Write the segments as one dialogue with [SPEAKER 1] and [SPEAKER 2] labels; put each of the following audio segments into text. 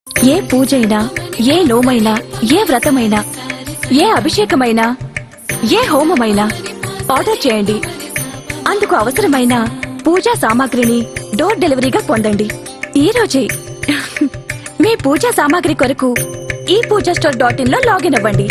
[SPEAKER 1] ఏ పూజైనా, ఏ నోమైనా, ఏ వ్రతమైనా, ఏ అభిషేకమైనా, ఏ హోమమైనా ఆర్డర్ చేయండి. అందుకు అవసరమైన పూజా సామాగ్రిని డోర్ డెలివరీగా పొందండి ఈ రోజే. మీ పూజా సామాగ్రి కొరకు ఈ పూజా స్టోర్ .in లో లాగిన్ అవ్వండి.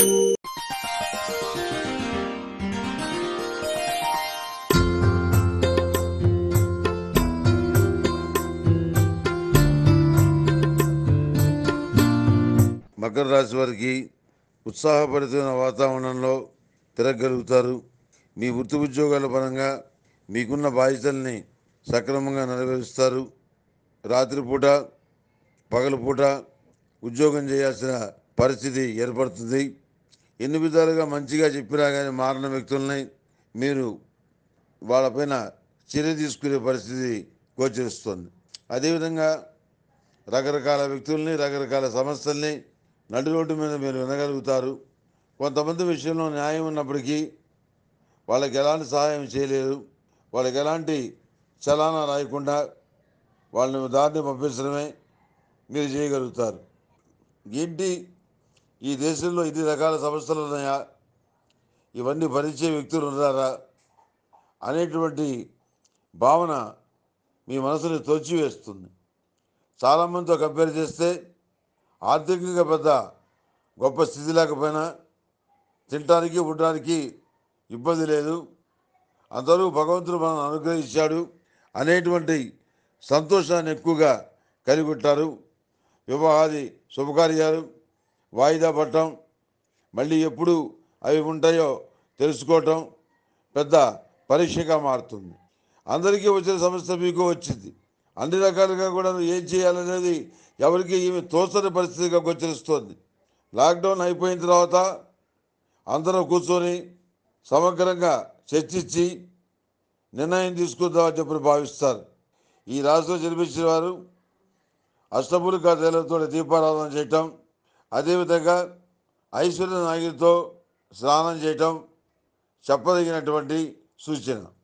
[SPEAKER 2] మకర రాశి వారికి ఉత్సాహభరితమైన వాతావరణంలో తిరగలుగుతారు. మీ వృత్తి ఉద్యోగాల పరంగా మీకున్న బాధ్యతల్ని సక్రమంగా నెరవేరుస్తారు. రాత్రిపూట పగలుపూట ఉద్యోగం చేయాల్సిన పరిస్థితి ఏర్పడుతుంది. ఎన్ని విధాలుగా మంచిగా చెప్పినా కానీ మారిన వ్యక్తుల్ని మీరు వాళ్ళపైన చర్య తీసుకునే పరిస్థితి గోచరిస్తుంది. అదేవిధంగా రకరకాల వ్యక్తుల్ని, రకరకాల సమస్యల్ని నడి రోడ్డు మీద మీరు వినగలుగుతారు. కొంతమంది విషయంలో న్యాయం ఉన్నప్పటికీ వాళ్ళకి ఎలాంటి సహాయం చేయలేరు. వాళ్ళకి ఎలాంటి చలానా రాయకుండా వాళ్ళని దారిని పంపించడమే మీరు చేయగలుగుతారు. ఏంటి ఈ దేశంలో ఇన్ని రకాల సమస్యలు ఉన్నాయా, ఇవన్నీ భరించే వ్యక్తులు ఉన్నారా అనేటువంటి భావన మీ మనసుని తోచివేస్తుంది. చాలామందితో కంపేర్ చేస్తే ఆర్థికంగా పెద్ద గొప్ప స్థితి లేకపోయినా తినడానికి ఉండడానికి ఇబ్బంది లేదు, అందరూ భగవంతుడు మనల్ని అనుగ్రహించాడు అనేటువంటి సంతోషాన్ని ఎక్కువగా కలిగి ఉంటారు. వివాహాది శుభకార్యాలు వాయిదా పడటం, మళ్ళీ ఎప్పుడు అవి ఉంటాయో తెలుసుకోవటం పెద్ద పరీక్షగా మారుతుంది. అందరికీ వచ్చిన సమస్య మీకు వచ్చింది. అన్ని రకాలుగా కూడా ఏం చేయాలనేది ఎవరికి ఏమి తోచని పరిస్థితిగా గోచరిస్తోంది. లాక్డౌన్ అయిపోయిన తర్వాత అందరూ కూర్చొని సమగ్రంగా చర్చించి నిర్ణయం తీసుకుందామని చెప్పి భావిస్తారు. ఈ రాశిలో జన్మించిన వారు అష్టమూలికా తైలంతో దీపారాధన చేయటం, అదేవిధంగా ఐశ్వర్య నాగిరితో స్నానం చేయటం చెప్పదగినటువంటి సూచన.